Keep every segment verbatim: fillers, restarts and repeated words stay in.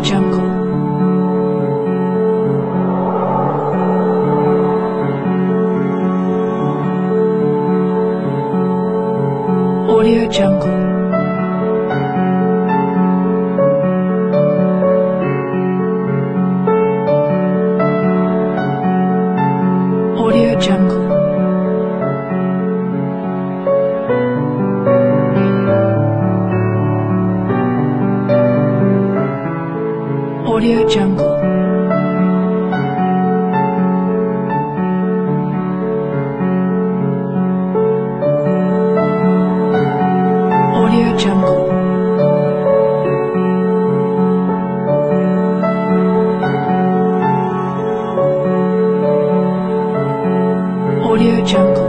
Jungle. Audio Jungle. Audio Jungle. Audio Jungle. Audio Jungle. Audio Jungle.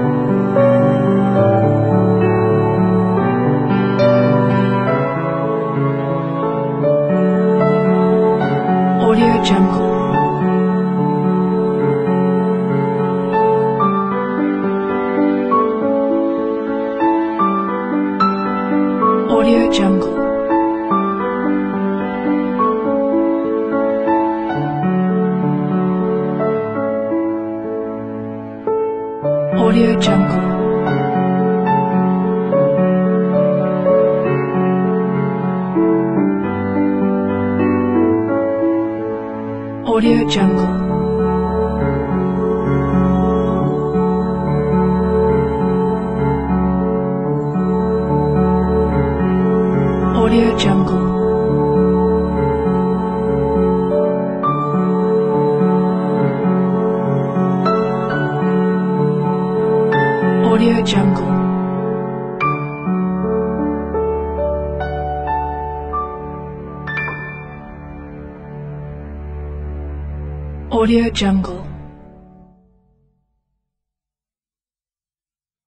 Audio Jungle. Audio Jungle. Audio Jungle. Audio Jungle. Audio Jungle. Audio Jungle. Audio Jungle.